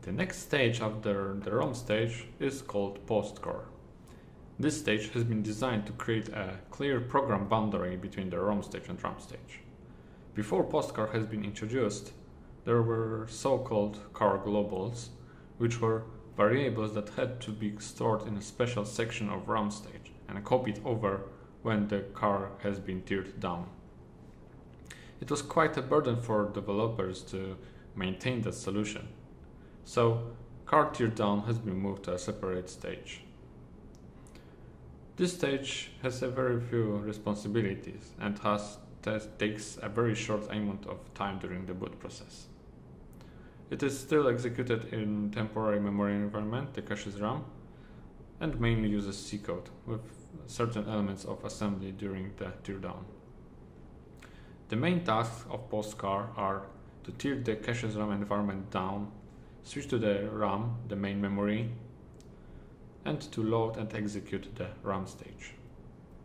The next stage after the ROM stage is called Postcar. This stage has been designed to create a clear program boundary between the ROM stage and RAM stage. Before Postcar has been introduced, there were so-called car globals, which were variables that had to be stored in a special section of RAM stage and copied over when the car has been teared down. It was quite a burden for developers to maintain that solution, so car teardown has been moved to a separate stage. This stage has a very few responsibilities and takes a very short amount of time during the boot process. It is still executed in temporary memory environment, the cache's RAM, and mainly uses C code with certain elements of assembly during the teardown. The main tasks of Postcar are to tear the cache's RAM environment down, switch to the RAM, the main memory, and to load and execute the RAM stage.